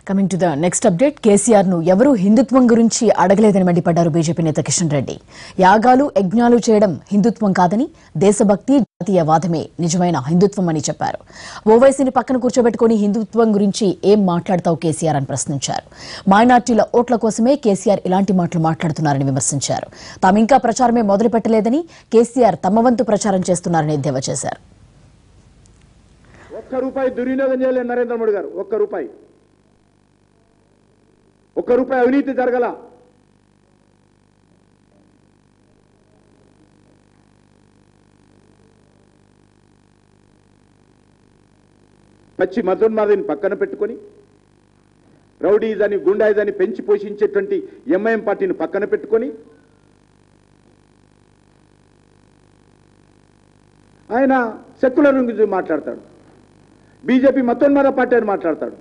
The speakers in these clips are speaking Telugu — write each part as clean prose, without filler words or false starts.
Coming to the next update, KCR ను ఎవరు హిందుత్వం గురించి అడగలేదని మండిపడ్డారు బీజేపీ నేత కిషన్ రెడ్డి. యాగాలు యజ్ఞాలు చేయడం హిందుత్వం కాదని, దేశభక్తి జాతీయవాదమే నిజమైన హిందుత్వం అని చెప్పారు. ఓవైసీని పక్కన కూర్చోబెట్టుకుని హిందుత్వం గురించి ఏం మాట్లాడతావు కేసీఆర్ అని ప్రశ్నించారు. మైనార్టీల ఓట్ల కోసమే కేసీఆర్ ఇలాంటి మాటలు మాట్లాడుతున్నారని విమర్శించారు. తామింకా ప్రచారమే మొదలుపెట్టలేదని, కేసీఆర్ తమ వంతు ప్రచారం చేస్తున్నారని ఎద్దేవా చేశారు. ₹1 దుర్వినియోగం చేయలేదు నరేంద్ర మోడీ గారు. ₹1 అవినీతి జరగల. పచ్చి మతోన్మాదిని పక్కన పెట్టుకొని, రౌడీజని గుండాయిజని పెంచి పోషించేటువంటి ఎంఐఎం పార్టీని పక్కన పెట్టుకొని ఆయన సెక్యులర్ గురించి మాట్లాడతాడు. బీజేపీ మతోన్మాద పార్టీ అని మాట్లాడతాడు.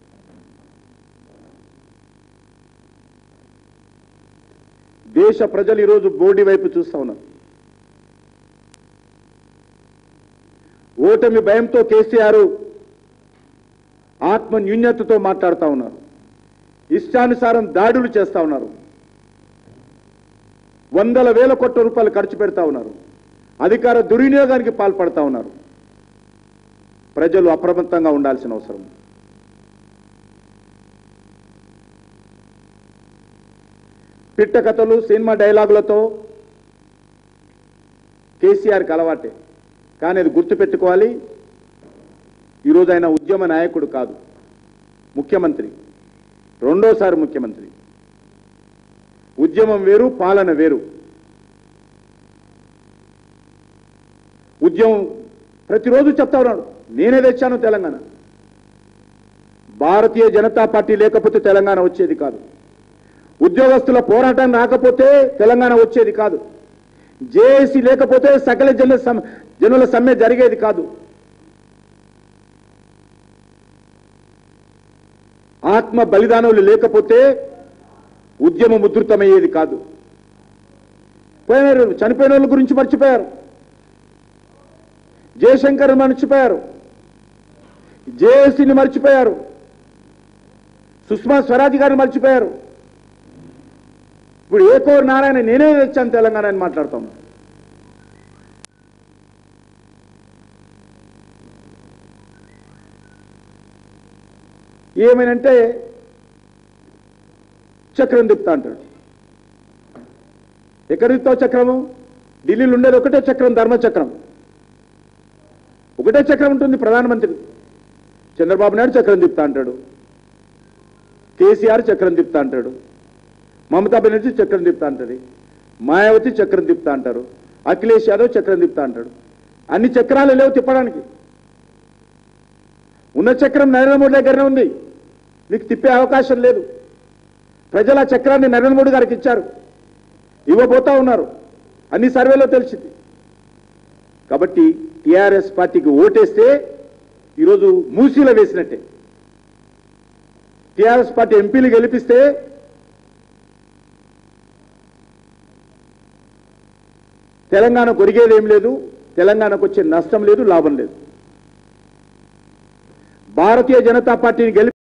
దేశ ప్రజలు ఈరోజు మోడీ వైపు చూస్తా ఉన్నారు. ఓటమి భయంతో కేసీఆర్ ఆత్మ న్యూన్యతతో మాట్లాడుతూ ఉన్నారు. ఇష్టానుసారం దాడులు చేస్తా ఉన్నారు. వందల వేల కోట్ల రూపాయలు ఖర్చు పెడతా ఉన్నారు. అధికార దుర్వినియోగానికి పాల్పడతా ఉన్నారు. ప్రజలు అప్రమత్తంగా ఉండాల్సిన అవసరం. పిట్ట కథలు, సినిమా డైలాగులతో కేసీఆర్కి అలవాటే. కానీ అది గుర్తుపెట్టుకోవాలి, ఈరోజు ఆయన ఉద్యమ నాయకుడు కాదు, ముఖ్యమంత్రి, రెండోసారి ముఖ్యమంత్రి. ఉద్యమం వేరు, పాలన వేరు. ఉద్యమం ప్రతిరోజు చెప్తా ఉన్నాడు, నేనే తెచ్చాను తెలంగాణ. భారతీయ జనతా పార్టీ లేకపోతే తెలంగాణ వచ్చేది కాదు. ఉద్యోగస్తుల పోరాటం రాకపోతే తెలంగాణ వచ్చేది కాదు. జేఏసీ లేకపోతే సకల జనుల సమ్మె జరిగేది కాదు. ఆత్మ బలిదానాలు లేకపోతే ఉద్యమం ఉధృతమయ్యేది కాదు. చనిపోయిన వాళ్ళ గురించి మర్చిపోయారు. జయశంకర్ మర్చిపోయారు. జేఏసీని మర్చిపోయారు. సుష్మా స్వరాజ్ గారిని మర్చిపోయారు. ఇప్పుడు ఏకోర్ నారాయణ నేనే తెచ్చాను తెలంగాణ అని మాట్లాడుతాం. ఏమైనంటే చక్రం తిప్పుతా అంటాడు. ఎక్కడ తిప్పుతావు చక్రము? ఢిల్లీలో ఉండేది ఒకటే చక్రం, ధర్మచక్రం. ఒకటే చక్రం ఉంటుంది. ప్రధానమంత్రి చంద్రబాబు నాయుడు చక్రం తిప్పుతా అంటాడు. కేసీఆర్ చక్రం తిప్పుతా అంటాడు. మమతా బెనర్జీ చక్రం తిప్పుతా అంటది. మాయావతి చక్రం తిప్పుతా అంటారు. అఖిలేష్ యాదవ్ చక్రం తిప్పుతా అంటాడు. అన్ని చక్రాలు లేవు తిప్పడానికి. ఉన్న చక్రం నరేంద్ర మోడీ దగ్గరనే ఉంది. మీకు తిప్పే అవకాశం లేదు. ప్రజలు ఆ చక్రాన్ని నరేంద్ర మోడీ గారికి ఇచ్చారు, ఇవ్వబోతా ఉన్నారు. అన్ని సర్వేలో తెలిసింది. కాబట్టి టీఆర్ఎస్ పార్టీకి ఓటేస్తే ఈరోజు మూసీలో వేసినట్టే. టీఆర్ఎస్ పార్టీ ఎంపీలు గెలిపిస్తే తెలంగాణకు ఒరిగేదేం లేదు. తెలంగాణకు వచ్చే నష్టం లేదు, లాభం లేదు. భారతీయ జనతా పార్టీని